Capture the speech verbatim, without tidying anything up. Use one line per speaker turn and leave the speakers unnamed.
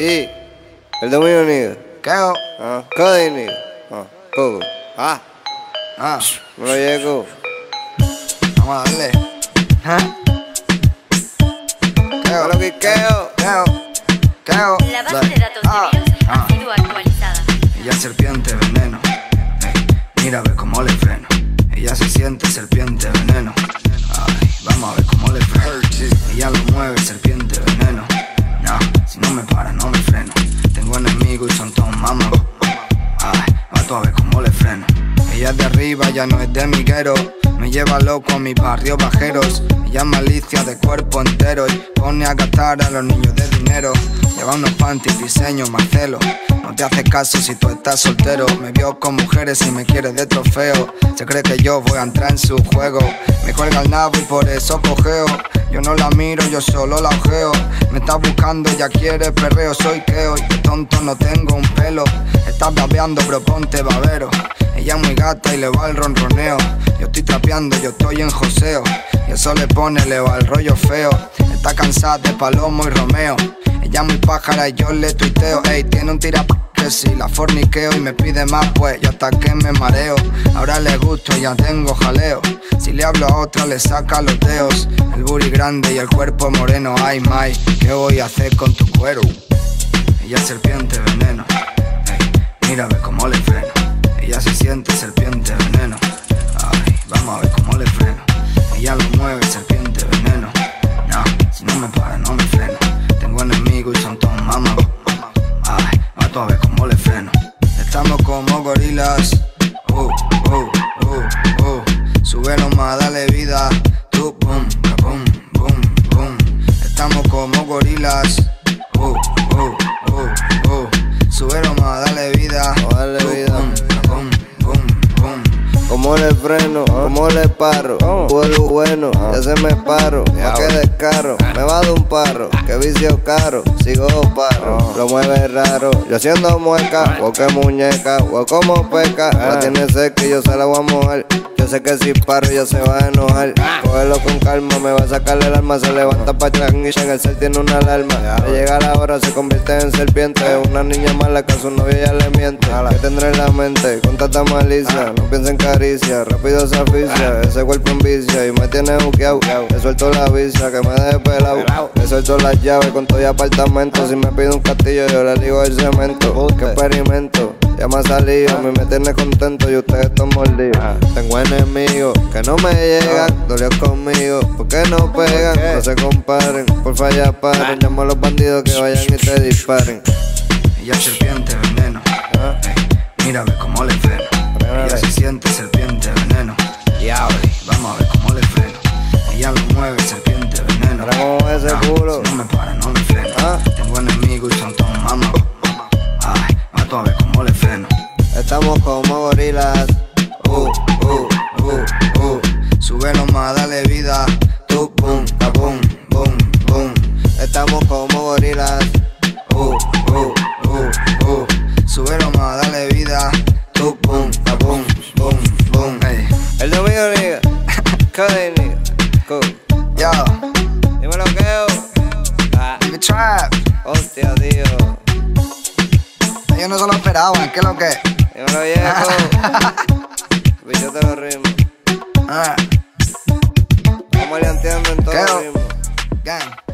Y el dominio nigga.
¿Qué hago?
Ah, Cody nigga. Ah, Coco. Ah,
Ah,
no lo llego.
vamos a darle. ¿Eh? ¿Qué hago?
Lo que queo.
¿Qué hago? ¿Qué hago?
La base de datos
Ah,
de virus
ah.
ha sido actualizada.
Ella es serpiente veneno. Ey, mira, ve cómo le freno. Ella se siente serpiente veneno. Ay, vamos a ver cómo le freno. Ella lo mueve, serpiente veneno. No, si no me para, no me freno. Tengo enemigos y son todos mamas. Ay, va tú a ver cómo le freno. Ella es de arriba, ya no es de miguero. Me lleva loco a mis barrios bajeros. Ella es malicia de cuerpo entero y pone a gastar a los niños de dinero. Lleva unos panties, diseño, Marcelo. No te hace caso si tú estás soltero. Me vio con mujeres y me quiere de trofeo. Se cree que yo voy a entrar en su juego. Me cuelga el nabo y por eso cojeo. Yo no la miro, yo solo la ojeo. Me está buscando, ella quiere perreo. Soy queo y de tonto no tengo un pelo. Estás babeando, pero ponte babero. Ella es muy gata y le va el ronroneo. Yo estoy trapeando, yo estoy en joseo. Y eso le pone, le va el rollo feo. Está cansada de Palomo y Romeo. Ella es muy pájara y yo le tuiteo. Ey, tiene un tira que si la forniqueo y me pide más, pues yo hasta que me mareo. Ahora le gusto, ya tengo jaleo. Si le hablo a otra le saca los dedos. El booty grande y el cuerpo moreno. Ay, my, ¿qué voy a hacer con tu cuero? Ella es serpiente veneno. Ey, mira, ve cómo le freno. Ella se siente serpiente veneno. Ay, vamos a ver cómo le freno. Ella lo mueve, serpiente veneno. No, si no me para, no me freno. Tengo enemigos y son todos mamas. Ay, va tú a ver cómo le freno. Estamos como gorilas. Uh, uh, uh, uh. Súbelo más, dale vida. Tú, boom, boom, boom, boom. Estamos como gorilas. Uh, uh, uh, uh. Súbelo más, dale vida.
Oh, dale
Tú,
vida.
boom, boom, boom, boom.
Como le freno, como le paro. Vuelo bueno, ya se me paro. Pa' que descaro, me va de un parro. Que vicio caro, sigo parro. Lo mueve raro, yo haciendo mueca. O que muñeca, o como peca. La tiene seca y yo se la voy a mojar. Yo sé que si paro ella se va a enojar. Cógelo con calma, me va a sacarle el alma. Se levanta pa' changuilla, en el cel tiene una alarma. Le llega la hora, se convierte en serpiente. Una niña mala que a su novia ya le miente. Que tendré en la mente con tanta malicia. No piensa en caricia, rápido se aficia. Ese cuerpo en vicia y me tiene buqueado. Le suelto la visa, que me deje pelado. Le suelto las llaves con todo y apartamento. Si me pide un castillo yo le ligo el cemento. Que experimento, ya me ha salido. A mí me tiene contento y ustedes están mordidos. Tengo enemigos que no me llegan. Dolió conmigo, ¿por qué no pegan? No se comparen, porfa ya paren. Llamo a los bandidos que vayan y te disparen.
Ella es serpiente veneno. Ey, mira, ve cómo le freno. Ella se siente serpiente veneno. Ey, vamos a ver cómo le freno. Ella lo mueve, serpiente veneno.
Ahora como ese
No,
culo.
si no me para, no me freno.
Ah.
Tengo enemigos y son todos mamas. Ay, va tú a ver cómo le freno.
Estamos como gorilas.
Uh, uh, uh, uh. Súbelo más, dale vida. Tú, boom, ka, boom, boom, boom.
Estamos como gorilas.
Uh, uh, uh, uh. Súbelo más, dale vida. Tú, boom, ka, boom, boom, boom. Ey,
El dominio nigga. Cody nigga. Cool.
yo,
Dímelo queo. Ah,
the trap.
hostia, tío.
Ellos no se lo esperaban, ¿qué es lo que?
Dímelo viejo. Bicho te lo ritmo.
Ah,
Como le entiendo en todo
Queo.
el ritmo.
gang.